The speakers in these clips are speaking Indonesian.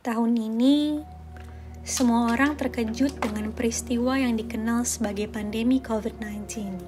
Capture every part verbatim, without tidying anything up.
Tahun ini, semua orang terkejut dengan peristiwa yang dikenal sebagai pandemi covid sembilan belas.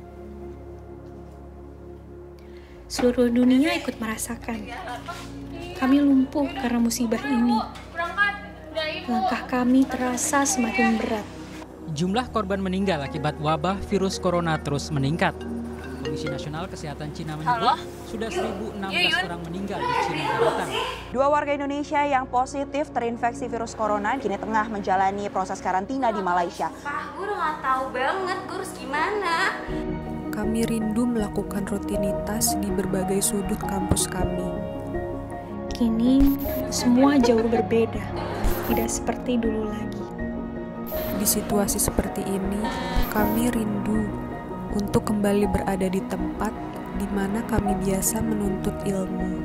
Seluruh dunia ikut merasakan. Kami lumpuh karena musibah ini. Langkah kami terasa semakin berat. Jumlah korban meninggal akibat wabah virus corona terus meningkat. Komisi Nasional Kesehatan Cina menyebut Halo? sudah seribu enam belas orang meninggal di Cina Daratan. Dua warga Indonesia yang positif terinfeksi virus corona kini tengah menjalani proses karantina di Malaysia. Pak, gue udah gak tahu banget, gue harus gimana? Kami rindu melakukan rutinitas di berbagai sudut kampus kami. Kini, semua jauh berbeda, tidak seperti dulu lagi. Di situasi seperti ini, kami rindu untuk kembali berada di tempat di mana kami biasa menuntut ilmu.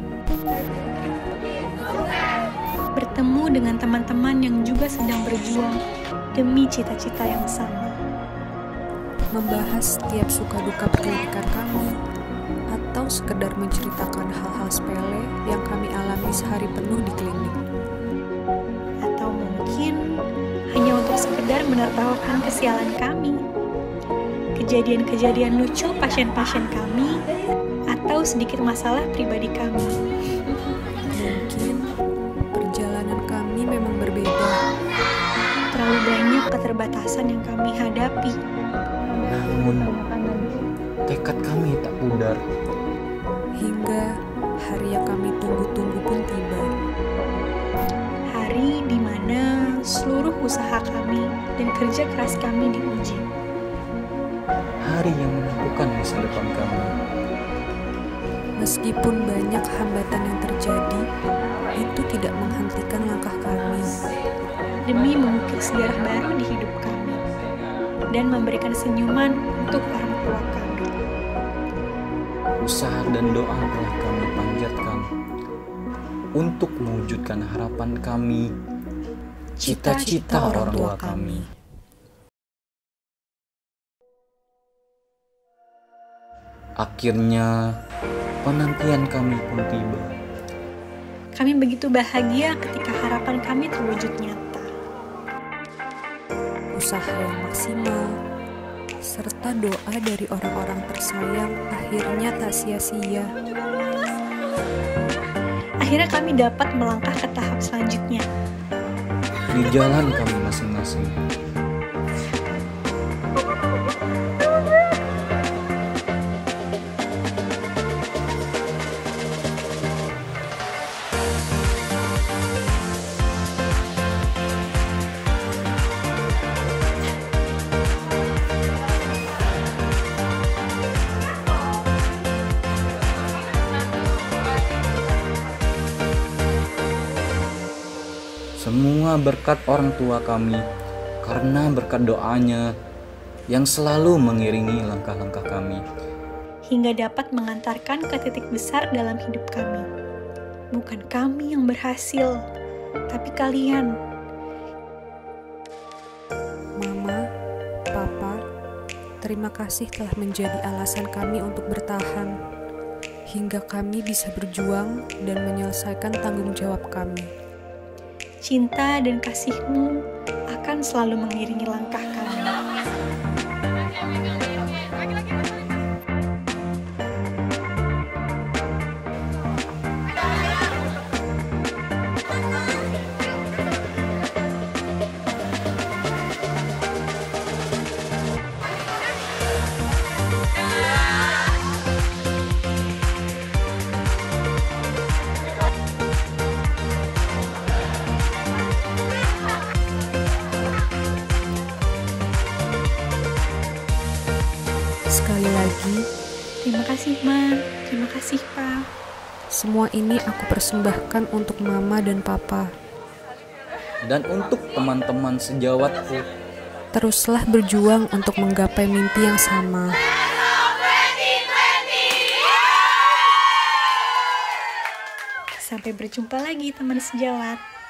Bertemu dengan teman-teman yang juga sedang berjuang demi cita-cita yang sama. Membahas setiap suka duka perlintikan kami, atau sekedar menceritakan hal-hal sepele yang kami alami sehari penuh di klinik. Atau mungkin hanya untuk sekedar menertawakan kesialan kami. Kejadian-kejadian lucu pasien-pasien kami, atau sedikit masalah pribadi kami. Mungkin perjalanan kami memang berbeda. Terlalu banyak keterbatasan yang kami hadapi. Namun, tekad kami tak pudar. Hingga hari yang kami tunggu-tunggu pun tiba. Hari di mana seluruh usaha kami dan kerja keras kami diuji. Hari yang menentukan masa depan kami. Meskipun banyak hambatan yang terjadi, itu tidak menghentikan langkah kami. Demi mengukir sejarah baru di hidup kami dan memberikan senyuman untuk orang tua kami. Usaha dan doa telah kami panjatkan untuk mewujudkan harapan kami, cita-cita orang tua kami. Akhirnya, penantian kami pun tiba. Kami begitu bahagia ketika harapan kami terwujud nyata. Usaha yang maksimal, serta doa dari orang-orang tersayang akhirnya tak sia-sia. Akhirnya kami dapat melangkah ke tahap selanjutnya. Di jalan kami masing-masing. Semua berkat orang tua kami, karena berkat doanya yang selalu mengiringi langkah-langkah kami. Hingga dapat mengantarkan ke titik besar dalam hidup kami. Bukan kami yang berhasil, tapi kalian. Mama, Papa, terima kasih telah menjadi alasan kami untuk bertahan. Hingga kami bisa berjuang dan menyelesaikan tanggung jawab kami. Cinta dan kasih-Mu akan selalu mengiringi langkah kami. Sekali lagi, Terima kasih, Ma. Terima kasih, Pa. semua ini aku persembahkan untuk Mama dan Papa. Dan untuk teman-teman sejawatku, Teruslah berjuang untuk menggapai mimpi yang sama. Sampai berjumpa lagi, teman sejawat.